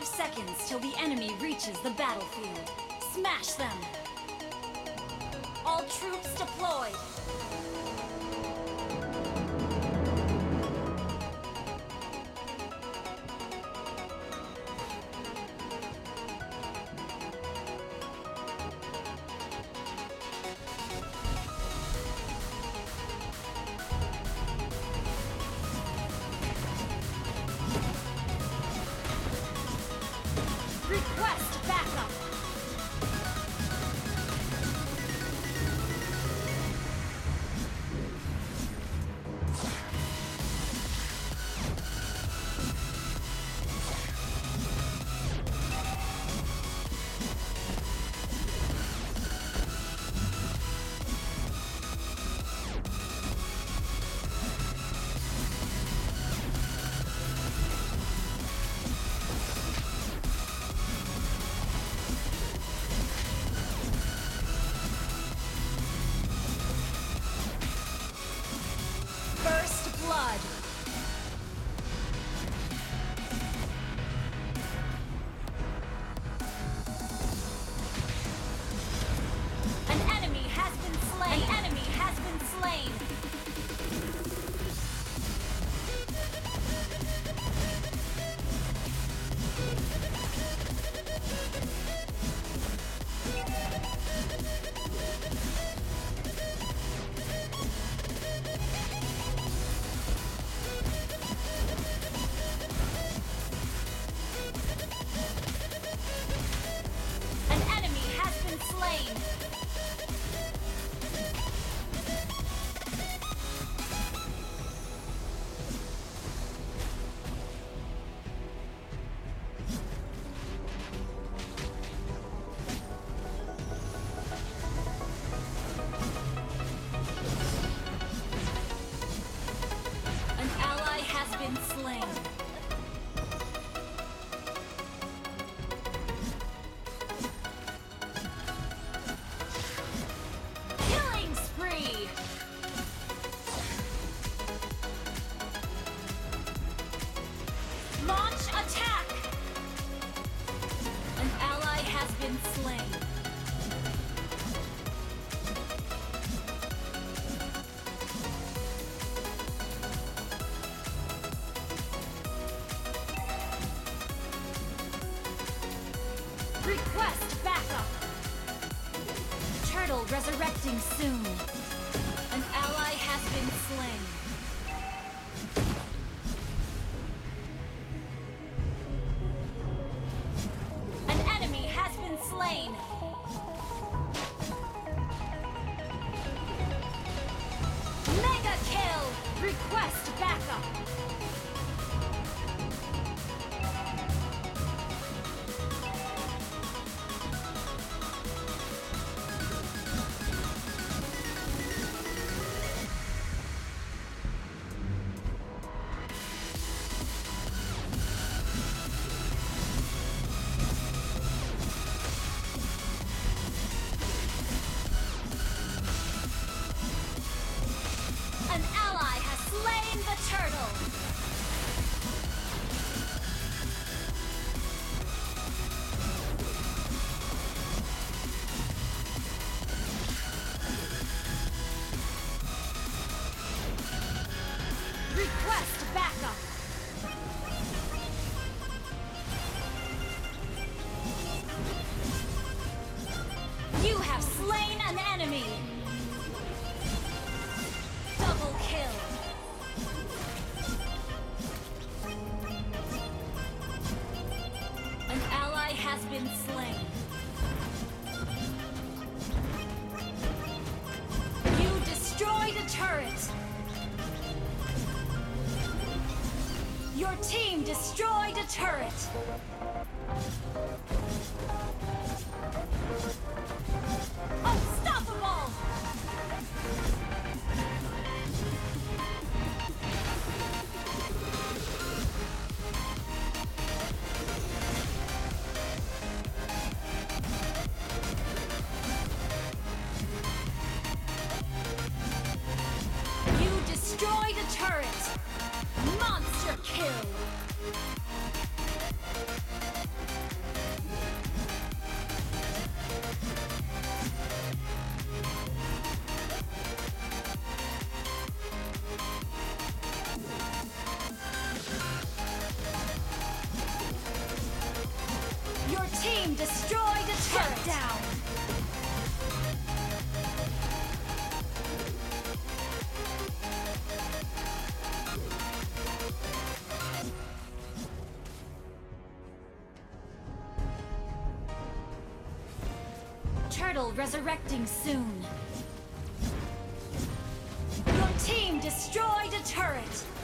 5 seconds till the enemy reaches the battlefield. Smash them! All troops deployed! Request backup! First blood! An enemy has been slain! An enemy has been slain! An enemy has been slain! An ally has been slain. Killing spree! Launch attack! An ally has been slain. Request backup! Turtle resurrecting soon. An ally has been slain. An enemy has been slain. Mega kill! Request backup! An ally has slain the turtle! Request backup! You have slain an enemy! Double kill! An ally has been slain. You destroyed a turret! Your team destroyed a turret! Unstoppable! You destroyed a turret! Monster kill! Your team destroyed a turret. Down. Turtle resurrecting soon. Your team destroyed a turret.